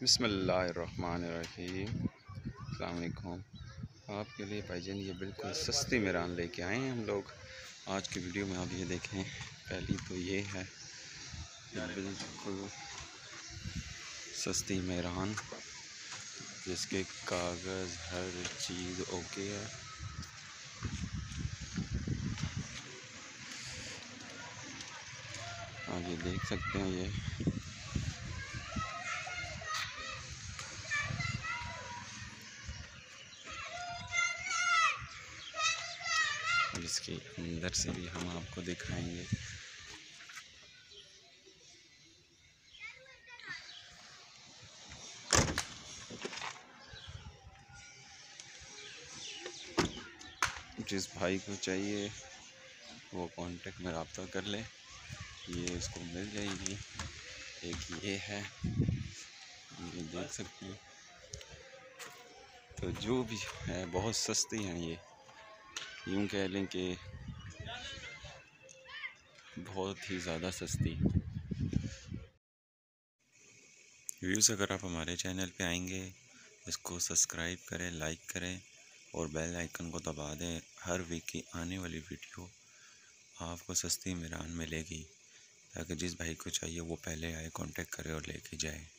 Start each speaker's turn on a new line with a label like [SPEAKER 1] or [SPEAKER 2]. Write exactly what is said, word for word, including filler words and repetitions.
[SPEAKER 1] बिस्मिल्लाहिर्रहमानिर्रहीम। अस्सलाम वालेकुम। आपके लिए भाईजान ये बिल्कुल सस्ती मेरान लेके आए हैं हम लोग आज की वीडियो में। आप ये देखें, पहली तो ये है बिल्कुल सस्ती मेरान जिसके कागज़ हर चीज़ ओके है। आप ये देख सकते हैं, ये और इसके अंदर से भी हम आपको दिखाएंगे। जिस भाई को चाहिए वो कांटेक्ट में रब्ता कर ले, ये इसको मिल जाएगी। एक ये है, ये देख सकते हैं। तो जो भी है बहुत सस्ती हैं ये, यूँ कह लें कि बहुत ही ज़्यादा सस्ती। व्यूज़, अगर आप हमारे चैनल पे आएंगे इसको सब्सक्राइब करें, लाइक करें और बेल आइकन को दबा दें। हर वीक की आने वाली वीडियो आपको सस्ती मेरान मिलेगी, ताकि जिस भाई को चाहिए वो पहले आए, कांटेक्ट करे और लेके जाए।